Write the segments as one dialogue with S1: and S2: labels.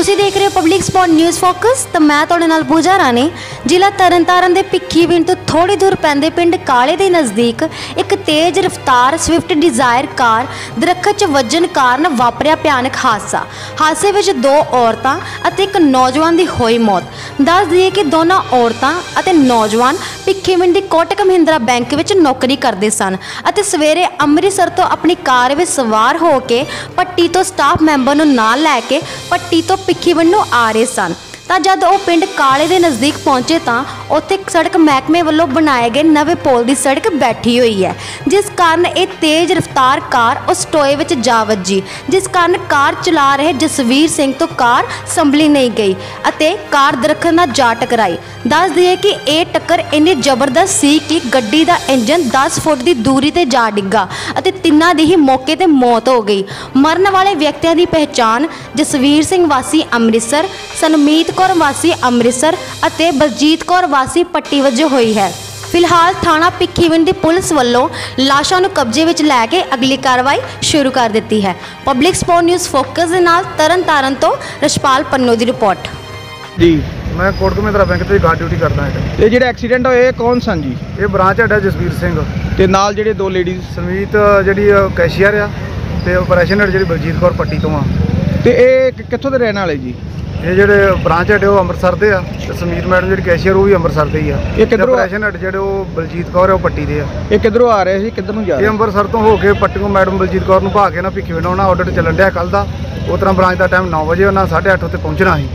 S1: ਤੁਸੀਂ ਦੇਖ ਰਹੇ ਹੋ ਪਬਲਿਕ ਸਪੌਟ ਨਿਊਜ਼ ਫੋਕਸ ਤੇ ਮੈਂ ਤੁਹਾਡੇ ਨਾਲ ਪੂਜਾ ਰਾਣੀ। ਜ਼ਿਲ੍ਹਾ ਤਰਨਤਾਰਨ ਦੇ ਭਿੱਖੀਵਿੰਡ ਤੋਂ ਥੋੜੀ ਦੂਰ ਪੈਂਦੇ ਪਿੰਡ ਕਾਲੇ ਦੇ ਨਜ਼ਦੀਕ ਇੱਕ ਤੇਜ਼ ਰਫ਼ਤਾਰ ਸਵਿਫਟ ਡਿਜ਼ਾਇਰ ਕਾਰ ਦਰੱਖਤ 'ਚ ਵੱਜਣ ਕਾਰਨ ਵਾਪਰਿਆ ਭਿਆਨਕ ਹਾਦਸਾ। ਹਾਦਸੇ ਵਿੱਚ 2 ਔਰਤਾਂ ਅਤੇ ਇੱਕ ਨੌਜਵਾਨ ਦੀ ਹੋਈ ਮੌਤ। ਦੱਸ ਦਈਏ ਕਿ ਦੋਨਾਂ ਔਰਤਾਂ ਅਤੇ ਨੌਜਵਾਨ ਭਿੱਖੀਵਿੰਡ ਦੀ ਕੋਟਕ ਮਹਿੰਦਰਾ ਬੈਂਕ ਵਿੱਚ ਨੌਕਰੀ ਕਰਦੇ ਸਨ ਅਤੇ ਸਵੇਰੇ ਅੰਮ੍ਰਿਤਸਰ ਤੋਂ ਆਪਣੀ ਕਾਰ ਵਿੱਚ ਸਵਾਰ ਹੋ ਕੇ ਪੱਟੀ ਤੋਂ ਸਟਾਫ ਮੈਂਬਰ ਨੂੰ ਨਾਲ ਲੈ ਕੇ ਪੱਟੀ ਤੋਂ ਭਿੱਖੀਵਿੰਡ ਨੂੰ ਆ ਰਹੇ ਸਨ। ਤਾਂ जब वो पिंड काले के नज़दीक पहुंचे तो उत्थे सड़क महकमे वालों बनाए गए नवे पोल की सड़क बैठी हुई है, जिस कारण एक तेज़ रफ्तार कार उस टोए में जा वजी, जिस कारण कार चला रहे जसवीर सिंह तो कार संभली नहीं गई अते कार दरख्त नाल जा टकराई। दस दिए कि यह टक्कर इन्नी जबरदस्त सी कि गड्डी का इंजन 10 फुट की दूरी ते जा डिग्गा अते तिन्हां दी ही मौके ते मौत हो गई। मरण वाले व्यक्तियों की पहचान जसवीर सिंह वासी अमृतसर, सनमीत कौर वासी अमृतसर अते बलजीत कौर वासी पट्टी वजों हुई है। फिलहाल थाना ਭਿੱਖੀਵਿੰਡ ਦੀ पुलिस वालों लाशों को कब्जे में लैके अगली कार्रवाई शुरू कर दी है। पब्लिक स्पॉट न्यूज़ फोकस के नाल तरन तारण तो रशपाल पन्नू की रिपोर्ट।
S2: जी
S3: मैं कोटक महिंद्रा बैंक से गार्ड ड्यूटी करता है।
S2: ये जो एक्सीडेंट होए कौन सन जी?
S3: ये ब्रांच हेड है जसवीर सिंह
S2: ते नाल जेडे 2 लेडीज़
S3: समीत जी कैशियर आ ते ऑपरेशन हेड जी बलजीत कौर पट्टी तो आ।
S2: ते ये कित्थों दे रहने वाले जी?
S3: ये जो ब्रांच हेड है वो अमृतसर दे आ, समीत मैडम जी कैशियर वो भी अमृतसर दे ही आ।
S2: ये किधरों
S3: ऑपरेशन हेड जो बलजीत कौर है वो पट्टी दे आ।
S2: ये किधरों आ रहे सी किधर नूं जा
S3: ये
S2: रहे?
S3: अमृतसर तो हो के पट्टी को मैडम बलजीत कौर नूं भा के ना ਭਿੱਖੀਵਿੰਡ आना ऑर्डर चलन दिया कल का। उस तरह ब्रांच का टाइम 9 बजे उन्हें 8:30 उत्ते पहुँचना ही।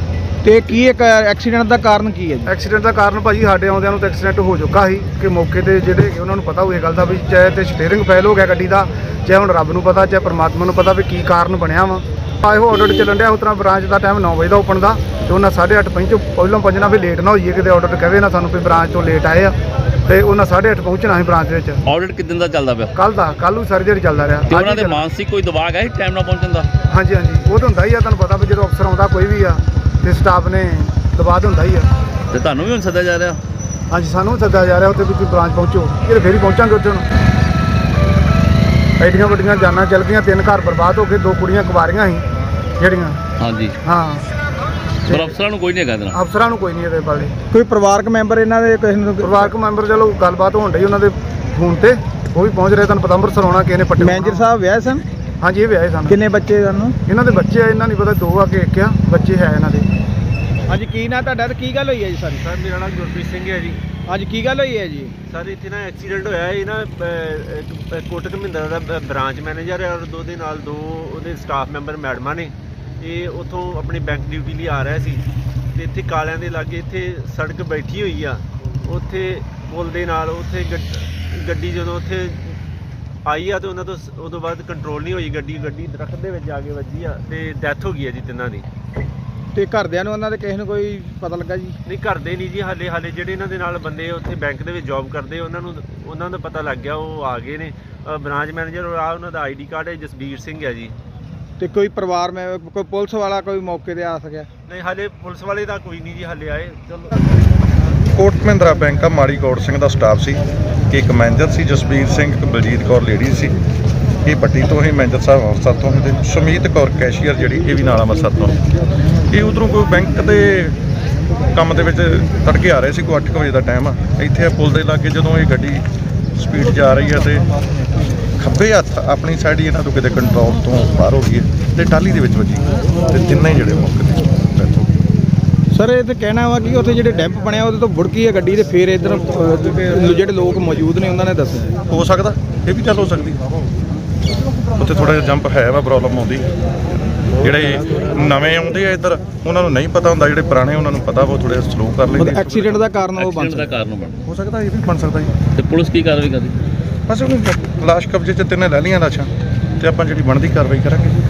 S2: ਤੇ ਕੀ ਇੱਕ ਐਕਸੀਡੈਂਟ ਦਾ ਕਾਰਨ ਕੀ ਹੈ ਜੀ?
S3: ਐਕਸੀਡੈਂਟ ਦਾ ਕਾਰਨ ਭਾਜੀ ਸਾਡੇ ਆਉਂਦਿਆਂ ਨੂੰ ਤਾਂ ਐਕਸੀਡੈਂਟ ਹੋ ਚੁੱਕਾ ਸੀ ਕਿ ਮੌਕੇ ਤੇ ਜਿਹੜੇ ਹੈਗੇ ਉਹਨਾਂ ਨੂੰ ਪਤਾ ਹੋਏ ਗੱਲ ਦਾ ਵੀ ਚਾਹੇ ਤੇ ਸਟੀਅਰਿੰਗ ਫੇਲ ਹੋ ਗਿਆ ਗੱਡੀ ਦਾ, ਚਾਹੇ ਹੁਣ ਰੱਬ ਨੂੰ ਪਤਾ ਚਾਹੇ ਪਰਮਾਤਮਾ ਨੂੰ ਪਤਾ ਵੀ ਕੀ ਕਾਰਨ ਬਣਿਆ ਵਾ। ਇਹੋ ਆਰਡਰ ਚੱਲਣ ਡਿਆ। ਉਸ ਤਰ੍ਹਾਂ ਬ੍ਰਾਂਚ ਦਾ ਟਾਈਮ 9 ਵਜੇ ਦਾ ਓਪਨ ਦਾ ਤੇ ਉਹਨਾਂ 8:30 ਪਹੁੰਚੋ ਪਹਿਲਾਂ ਪਹੁੰਚਣਾ ਵੀ ਲੇਟ ਨਾ ਹੋਈਏ ਕਿਤੇ ਆਰਡਰ ਕਹੇ ਨਾ ਸਾਨੂੰ ਵੀ ਬ੍ਰਾਂਚ ਤੋਂ ਲੇਟ ਆਏ ਆ ਤੇ ਉਹਨਾਂ 8:30 ਪਹੁੰਚਣਾ ਸੀ ਬ੍ਰਾਂਚ ਵਿੱਚ।
S4: ਆਡਿਟ ਕਿਦਾਂ ਦਾ ਚੱਲਦਾ ਪਿਆ?
S3: ਕੱਲ ਨੂੰ ਸਾਰੀ ਦਿਹਾੜੀ ਚੱਲਦਾ ਰਿਹਾ।
S4: ਤੇ ਉਹਨਾਂ ਦੇ ਮਾਨਸਿਕ ਕੋਈ ਦਬਾਅ ਹੈ ਟਾਈਮ ਨਾਲ ਪਹੁੰਚਣ ਦਾ?
S3: ਹਾਂਜੀ ਉਹ ਤਾਂ ਹੁੰਦਾ ਹੀ ਆ, ਤੁਹਾਨੂੰ ਪਤਾ ਵੀ ਜਦੋਂ ਅਫਸਰ ਆਉਂਦਾ ਕੋਈ ਵੀ ਆ ਤੇ ਸਟਾਫ ਨੇ ਦਬਾਅ ਹੁੰਦਾ ਹੀ ਆ।
S4: ਤੇ ਤੁਹਾਨੂੰ ਵੀ ਹੁਣ ਸੱਦਿਆ ਜਾ ਰਿਹਾ?
S3: ਹਾਂਜੀ ਸਾਨੂੰ ਵੀ ਸੱਦਿਆ ਜਾ ਰਿਹਾ ਉੱਥੇ ਵੀ ਤੁਸੀਂ ਬ੍ਰਾਂਚ ਪਹੁੰਚੋ, ਇਹ ਫੇਰ ਹੀ ਪਹੁੰਚਾਂਗੇ ਉੱਥੇ ਨੂੰ। ਐਡੀਆਂ ਵੱਡੀਆਂ ਜਾਨਾਂ ਚੱਲ ਗਈਆਂ, 3 ਘਰ ਬਰਬਾਦ ਹੋ ਗਏ, 2 ਕੁੜੀਆਂ ਕੁਵਾਰੀਆਂ ਸੀ ਜਿਹੜੀਆਂ।
S4: ਹਾਂਜੀ
S3: ਹਾਂ
S4: ਪਰ ਅਫਸਰਾਂ ਨੂੰ ਕੋਈ ਨਹੀਂ ਹੈਗਾ ਇਹਦਾ?
S3: ਅਫਸਰਾਂ ਨੂੰ ਕੋਈ ਨਹੀਂ ਇਹਦੇ ਬਾਰੇ।
S2: ਕੋਈ ਪਰਿਵਾਰਕ ਮੈਂਬਰ ਇਹਨਾਂ ਦੇ ਕਿਸੇ ਨੂੰ?
S3: ਪਰਿਵਾਰਕ ਮੈਂਬਰ ਚਲੋ ਗੱਲਬਾਤ ਹੋਣ ਡਈ ਉਹਨਾਂ ਦੇ ਫੋਨ ਤੇ, ਉਹ ਵੀ ਪਹੁੰਚ ਰਹੇ। ਤੁਹਾਨੂੰ ਪਤਾ ਅੰਮ੍ਰਿਤਸਰ ਆਉਣਾ ਕਿਸੇ ਨੇ ਪੱਟੇ।
S2: ਮੈਨੇਜਰ ਸਾਹਿਬ ਵਿਆਹ ਸਨ?
S3: ਹਾਂਜੀ ਇਹ ਵਿਆਹੇ ਸਨ।
S2: ਕਿੰਨੇ ਬੱਚੇ ਤੁਹਾਨੂੰ?
S3: ਇਹਨਾਂ ਦੇ ਬੱਚੇ ਆ, ਇਹਨਾਂ ਨਹੀਂ ਪਤਾ 2 ਆ ਕਿ 1 ਆ, ਬੱਚੇ ਹੈ ਇਹਨਾਂ ਦੇ।
S2: ਹਾਂਜੀ ਕੀ ਨਾਂ ਤੁਹਾਡਾ ਤੇ ਕੀ ਗੱਲ ਹੋਈ ਹੈ ਜੀ ਸਾਰੀ?
S5: सर मेरा नाम गुरप्रीत सिंह है जी।
S2: ਅੱਜ ਕੀ ਗੱਲ ਹੋਈ ਹੈ ਜੀ?
S5: सर इतने ना एक्सीडेंट होया है ना कोटक महिंद्रा का ब्रांच मैनेजर है और 2 ਦੇ ਨਾਲ 2 ਉਹਦੇ ਸਟਾਫ ਮੈਂਬਰ ਮੈਡਮਾਂ ਨੇ। ਇਹ ਉੱਥੋਂ ਆਪਣੀ ਬੈਂਕ ਡਿਊਟੀ ਲਈ ਆ ਰਿਹਾ ਸੀ ਤੇ ਇੱਥੇ ਕਾਲਿਆਂ ਦੇ ਲਾਗੇ ਇੱਥੇ ਸੜਕ ਬੈਠੀ ਹੋਈ ਆ। ਉੱਥੇ ਪੁਲ ਦੇ ਨਾਲ ਉੱਥੇ ਗੱਡੀ ਜਦੋਂ ਉੱਥੇ ਆਈ ਆ ਤੇ ਉਹਨਾਂ ਤੋਂ ਉਦੋਂ ਬਾਅਦ ਕੰਟਰੋਲ ਨਹੀਂ ਹੋਈ ਗੱਡੀ ਦਰਖਤ ਦੇ ਵਿੱਚ ਆ ਕੇ ਵੱਜੀ ਆ ਤੇ ਡੈਥ ਹੋ ਗਈ ਹੈ ਜੀ ਤਿੰਨਾਂ ਦੀ।
S2: ਤੇ ਘਰਦਿਆਂ ਨੂੰ ਉਹਨਾਂ ਦੇ ਕਿਸੇ ਨੂੰ ਕੋਈ ਪਤਾ ਲੱਗਾ ਜੀ?
S5: ਨਹੀਂ ਕਰਦੇ ਨਹੀਂ ਜੀ ਹਾਲੇ ਜਿਹੜੇ ਇਹਨਾਂ ਦੇ ਨਾਲ ਬੰਦੇ ਉੱਥੇ ਬੈਂਕ ਦੇ ਵਿੱਚ ਜੌਬ ਕਰਦੇ ਉਹਨਾਂ ਦਾ ਪਤਾ ਲੱਗ ਗਿਆ, ਉਹ ਆ ਗਏ ਨੇ। ਬ੍ਰਾਂਚ ਮੈਨੇਜਰ ਆ ਉਹਨਾਂ ਦਾ ID ਕਾਰਡ ਹੈ ਜਸਬੀਰ ਸਿੰਘ ਹੈ ਜੀ।
S2: ਤੇ ਕੋਈ ਪਰਿਵਾਰ ਮੈਂ ਕੋਈ ਪੁਲਿਸ ਵਾਲਾ ਕੋਈ ਮੌਕੇ ਤੇ ਆ ਸਕਿਆ?
S5: ਨਹੀਂ ਹਾਲੇ ਪੁਲਿਸ ਵਾਲੇ ਤਾਂ ਕੋਈ ਨਹੀਂ ਜੀ ਹਾਲੇ ਆਏ। ਚਲੋ
S6: ਕੋਟਕ ਮਹਿੰਦਰਾ ਬੈਂਕ ਆ ਮਾੜੀ ਕੋਟ ਸਿੰਘ ਦਾ ਸਟਾਫ ਸੀ, ਇੱਕ ਮੈਨੇਜਰ ਸੀ ਜਸਬੀਰ ਸਿੰਘ, ਇੱਕ ਬਲਜੀਤ ਕੌਰ ਲੇਡੀ ਸੀ। ਇਹ ਪੱਟੀ ਤੋਂ ਹੀ ਮੈਨੇਜਰ ਸਾਹਿਬ ਅੰਮ੍ਰਿਤਸਰ ਤੋਂ, ਤੇ ਸੁਮੀਤ ਕੌਰ ਕੈਸ਼ੀਅਰ ਜਿਹੜੀ ਇਹ ਵੀ ਨਾਲ ਅੰਮ੍ਰਿਤਸਰ ਤੋਂ। ਇਹ ਉੱਧਰੋਂ ਕੋਈ ਬੈਂਕ ਦੇ ਕੰਮ ਦੇ ਵਿੱਚ ਤੜਕੇ ਆ ਰਹੇ ਸੀ, ਕੋਈ 8 ਵਜੇ ਦਾ ਟਾਈਮ ਆ। ਇੱਥੇ ਪੁਲ ਦੇ ਲਾਗੇ ਜਦੋਂ ਇਹ ਗੱਡੀ ਸਪੀਡ ਜਾ ਰਹੀ ਹੈ ਤੇ ਖੱਬੇ ਹੱਥ ਆਪਣੀ ਸਾਈਡ ਇਹਨਾਂ ਤੋਂ ਕਿਤੇ ਕੰਟਰੋਲ ਤੋਂ ਬਾਹਰ ਹੋ ਗਈ ਤੇ ਟਾਲੀ ਦੇ ਵਿੱਚ ਵੱਜੀ ਤੇ ਤਿੰਨੇ ਜਿਹੜੇ ਮੌਕੇ ਤੇ ਡੈਥ ਹੋ ਗਈ।
S2: ਸਰ ਇਹ ਤਾਂ ਕਹਿਣਾ ਵਾ ਕਿ ਉੱਥੇ ਜਿਹੜੇ ਡੈਂਪ ਬਣਿਆ ਉਹਦੇ ਤੋਂ ਵੁੜਕੀ ਹੈ ਗੱਡੀ ਤੇ ਫਿਰ ਇੱਧਰ ਜਿਹੜੇ ਲੋਕ ਮੌਜੂਦ ਨੇ ਉਹਨਾਂ ਨੇ ਦੱਸਿਆ।
S6: ਹੋ ਸਕਦਾ ਇਹ ਵੀ ਗੱਲ ਹੋ ਸਕਦੀ, ਉੱਥੇ ਥੋੜ੍ਹਾ ਜਿਹਾ ਜੰਪ ਹੈ ਵਾ, ਪ੍ਰੋਬਲਮ ਆਉਂਦੀ। ਜਿਹੜੇ ਨਵੇਂ ਆਉਂਦੇ ਆ ਇੱਧਰ ਉਹਨਾਂ ਨੂੰ ਨਹੀਂ ਪਤਾ ਹੁੰਦਾ, ਜਿਹੜੇ ਪੁਰਾਣੇ ਉਹਨਾਂ ਨੂੰ ਪਤਾ, ਉਹ ਥੋੜ੍ਹਾ ਸਲੋ ਕਰ ਲੈਂਦੇ।
S2: ਐਕਸੀਡੈਂਟ ਦਾ ਕਾਰਨ ਉਹ ਬਣ
S4: ਦਾ ਕਾਰਨ ਬਣ
S6: ਹੋ ਸਕਦਾ, ਇਹ ਵੀ ਬਣ ਸਕਦਾ ਜੀ।
S4: ਤੇ ਪੁਲਿਸ ਕੀ ਕਾਰਵਾਈ ਕਰਦੀ?
S6: ਬਸ ਉਹਨੂੰ ਲਾਸ਼ ਕਬਜ਼ੇ 'ਚ ਤਿੰਨੇ ਲੈ ਲਈਆਂ ਲਾਸ਼ਾਂ ਤੇ ਆਪਾਂ ਜਿਹੜੀ ਬਣਦੀ ਕਾਰਵਾਈ ਕਰਾਂਗੇ।